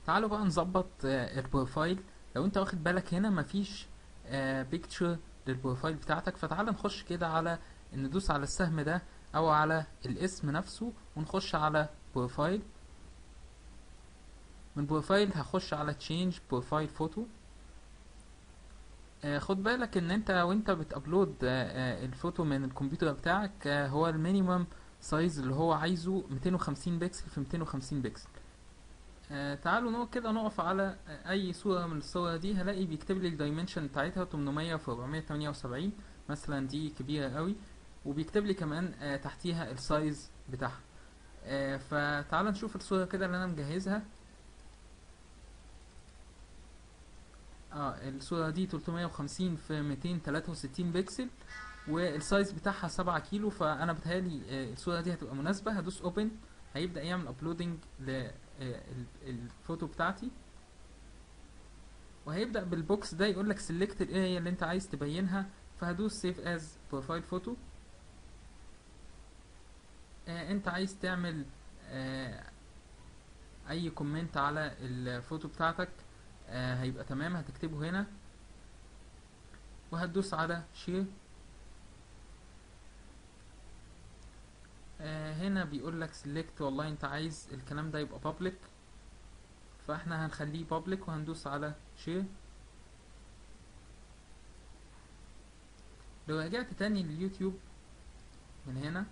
تعالوا بقى نظبط البروفايل. لو انت واخد بالك هنا مفيش بيكتشر للبروفايل بتاعتك، فتعال نخش كده على ندوس على السهم ده او على الاسم نفسه ونخش على بروفايل. من بروفايل هخش على تشينج بروفايل فوتو. خد بالك ان انت وانت بتابلود الفوتو من الكمبيوتر بتاعك، هو المينيمم سايز اللي هو عايزه 250 بكسل في 250 بكسل. تعالوا كده نقف على اي صورة من الصور دي، هلاقي بيكتب لي الدايمنشن بتاعتها 800 في 478 مثلا، دي كبيرة قوي. وبيكتب لي كمان تحتيها السايز بتاعها. فتعال نشوف الصورة كده اللي انا مجهزها. الصورة دي 350 في 263 بكسل، والسايز بتاعها 7 كيلو. فانا بتهيألي الصورة دي هتبقى مناسبة. هدوس اوبن، هيبدأ يعمل ابلودنج للفوتو بتاعتي، وهيبدأ بالبوكس ده يقولك select الاريا اللي انت عايز تبينها. فهدوس save as profile photo. انت عايز تعمل اي كومنت على الفوتو بتاعتك، هيبقى تمام، هتكتبه هنا وهتدوس على share. هنا بيقولك select، والله انت عايز الكلام ده يبقى public، فاحنا هنخليه public وهندوس على share. لو رجعت تاني لليوتيوب من هنا،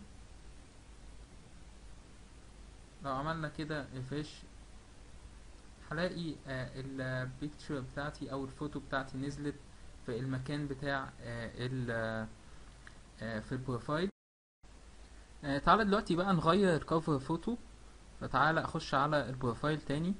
لو عملنا كده refresh، هلاقي البيكتشر بتاعتي او الفوتو بتاعتي نزلت في المكان بتاع في البروفايل. تعالى دلوقتي بقى نغير الكفر فوتو. فتعالى اخش على البروفايل تاني،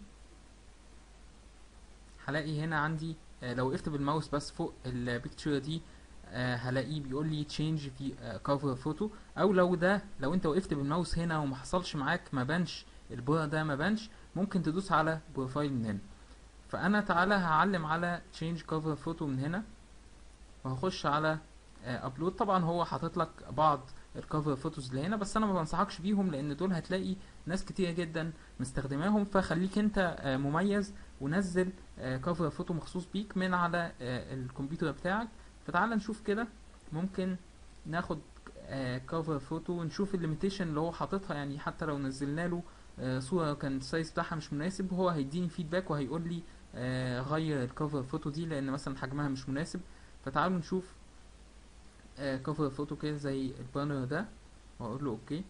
هلاقي هنا عندي لو وقفت بالماوس بس فوق البيكتشر دي هلاقيه بيقول لي change في cover photo. او لو انت وقفت بالماوس هنا وما حصلش معاك، ما بانش البورة ده، ما بانش، ممكن تدوس على بروفايل من هنا. فانا تعالى هعلم على change cover photo من هنا، وهخش على ابلود. طبعا هو حاطط لك بعض الكفر فوتوز اللي هنا، بس انا ما بنصحكش بيهم لان دول هتلاقي ناس كتير جدا مستخدماهم. فخليك انت مميز ونزل كفر فوتو مخصوص بيك من على الكمبيوتر بتاعك. فتعال نشوف كده، ممكن ناخد كفر فوتو ونشوف الليميتيشن اللي هو حاططها. يعني حتى لو نزلنا له صورة كان السايز بتاعها مش مناسب، هو هيديني فيدباك وهيقول لي غير الكفر فوتو دي لان مثلا حجمها مش مناسب. فتعالوا نشوف كفر فوتو كده زي البانر ده، واقول له اوكي.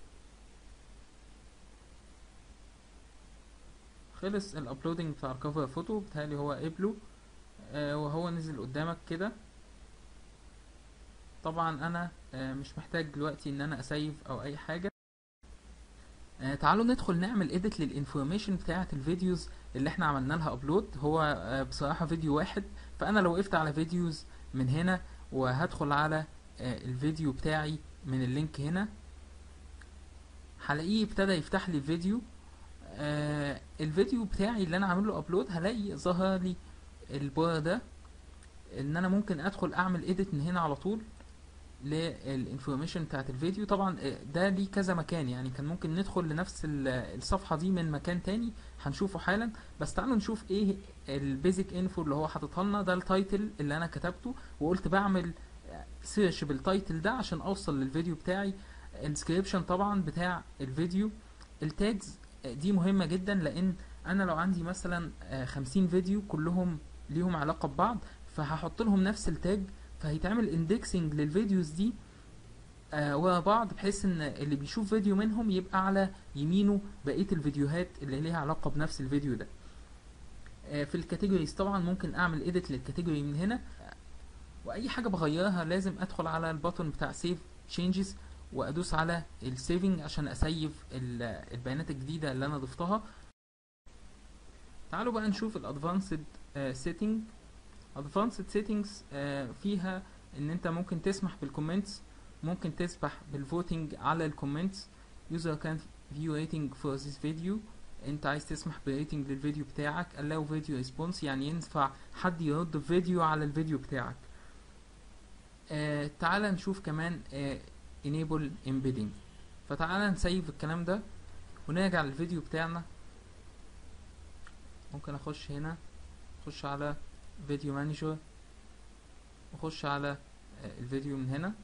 خلص الابلودنج بتاع الكفر فوتو، بتهيألي هو قبله وهو نزل قدامك كده. طبعا انا مش محتاج دلوقتي ان انا اسيف او اي حاجه. تعالوا ندخل نعمل اديت للانفورميشن بتاعه الفيديوز اللي احنا عملنا لها ابلود. هو بصراحه فيديو واحد، فانا لو وقفت على فيديوز من هنا وهدخل على الفيديو بتاعي من اللينك هنا، هلاقيه ابتدى يفتح لي الفيديو. الفيديو بتاعي اللي انا عامل له ابلود، هلاقي ظهر لي البار ده ان انا ممكن ادخل اعمل اديت من هنا على طول للانفورميشن بتاعت الفيديو. طبعا ده ليه كذا مكان، يعني كان ممكن ندخل لنفس الصفحة دي من مكان تاني هنشوفه حالا. بس تعالوا نشوف ايه البيزك انفو اللي هو حاططها لنا. ده التايتل اللي انا كتبته وقلت بعمل سيرش بالتايتل ده عشان اوصل للفيديو بتاعي. الديسكريبشن طبعا بتاع الفيديو. التاجز دي مهمة جدا، لان انا لو عندي مثلا 50 فيديو كلهم ليهم علاقة ببعض، فهحط لهم نفس التاج، فهيتعمل اندكسنج للفيديوز دي ورا بعض، بحيث ان اللي بيشوف فيديو منهم يبقى على يمينه بقية الفيديوهات اللي ليها علاقة بنفس الفيديو ده. في الكاتيجوريز طبعا ممكن اعمل اديت للكاتيجوري من هنا، واي حاجة بغيرها لازم ادخل على البutton بتاع سيف تشينجز وادوس على السيفنج عشان اسيف البيانات الجديدة اللي انا ضفتها. تعالوا بقى نشوف الادفانسد سيتنج. ادفانسد سيتنجز فيها ان انت ممكن تسمح بالكومنتس، ممكن تسمح بالفوتنج على الكومنتس. user can view rating for this video، انت عايز تسمح بريتنج للفيديو بتاعك. allow video response، يعني ينفع حد يرد فيديو على الفيديو بتاعك. تعال نشوف كمان enable embedding. فتعال نسيف الكلام ده ونرجع للفيديو بتاعنا. ممكن اخش هنا، اخش على فيديو مانجر، واخش على الفيديو من هنا.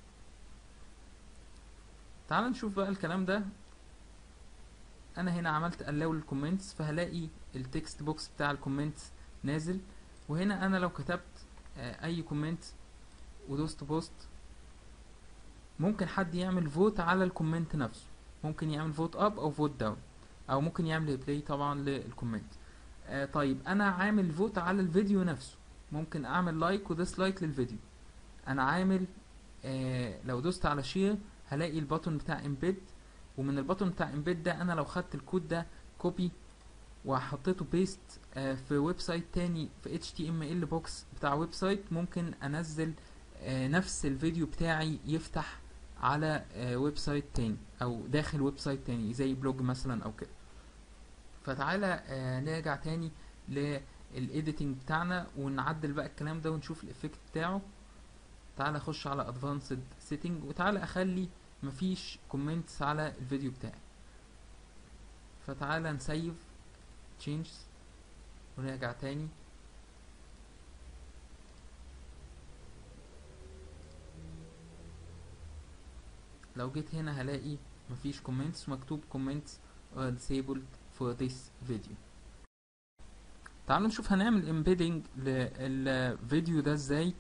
تعال نشوف بقى الكلام ده. انا هنا عملت allow للكومنتس، فهلاقي التكست بوكس بتاع الكومنتس نازل. وهنا انا لو كتبت اي كومنت ودوست بوست، ممكن حد يعمل فوت على الكومنت نفسه، ممكن يعمل فوت اب او فوت داون، او ممكن يعمل ريبلاي طبعا للكومنت. طيب انا عامل فوت على الفيديو نفسه، ممكن اعمل لايك وديسلايك للفيديو. انا عامل لو دوست على شير هلاقي البutton بتاع امبيد، ومن البutton بتاع امبيد ده انا لو خدت الكود ده كوبي وحطيته بيست في ويب سايت تاني في HTML بوكس بتاع ويب سايت، ممكن انزل نفس الفيديو بتاعي يفتح على ويب سايت تاني او داخل ويب سايت تاني زي بلوج مثلا او كده. فتعالى نرجع تاني للايديتنج بتاعنا ونعدل بقى الكلام ده ونشوف الافكت بتاعه. تعالى اخش على ادفانسد سيتنج، وتعالى اخلي مفيش كومنتس على الفيديو بتاعي. فتعالى نسيف changes ونرجع تاني. لو جيت هنا هلاقي مفيش كومنتس، مكتوب comments are disabled for this video. تعالوا نشوف هنعمل embedding للفيديو ده ازاي.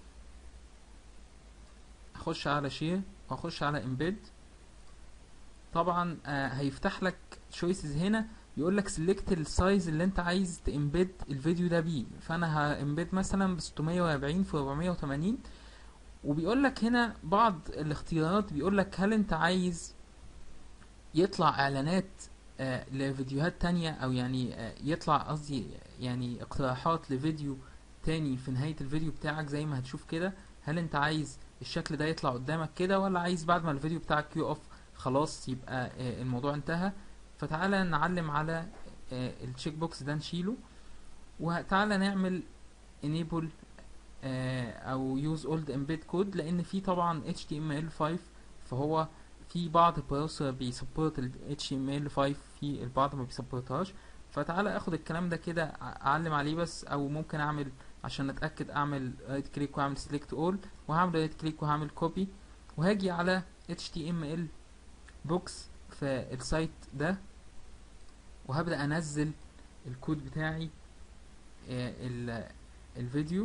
اخش على share واخش على embed. طبعا هيفتح لك choices هنا، يقول لك select السايز اللي انت عايز تembed الفيديو ده بيه. فانا هembed مثلا ب 640 في 480. وبيقول لك هنا بعض الاختيارات، بيقول لك هل انت عايز يطلع اعلانات لفيديوهات تانية، او يعني يطلع قصدي يعني اقتراحات لفيديو تاني في نهاية الفيديو بتاعك زي ما هتشوف كده. هل انت عايز الشكل ده يطلع قدامك كده، ولا عايز بعد ما الفيديو بتاعك يقف خلاص يبقى الموضوع انتهى؟ فتعالى نعلم على التشيك بوكس ده نشيله، وتعالى نعمل enable او use old embed code، لان في طبعا HTML5 فهو في بعض البراوزر بيسبورت ال HTML5، في البعض ما بيسبورتهاش. فتعالى اخد الكلام ده كده اعلم عليه بس، او ممكن اعمل عشان اتاكد اعمل رايت كليك واعمل select all، وهعمل رايت كليك وهعمل copy، وهاجي على HTML بوكس في السايت ده، وهبدأ انزل الكود بتاعي الفيديو.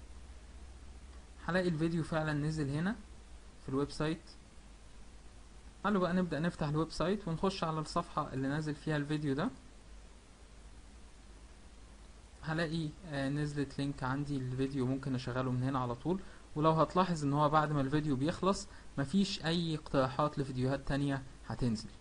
هلاقي الفيديو فعلا نزل هنا في الويب سايت. تعالوا بقى نبدأ نفتح الويب سايت ونخش على الصفحة اللي نازل فيها الفيديو ده. هلاقي نزلت لينك عندي الفيديو، ممكن اشغله من هنا على طول. ولو هتلاحظ ان هو بعد ما الفيديو بيخلص مفيش اي اقتراحات لفيديوهات تانية هتنزل.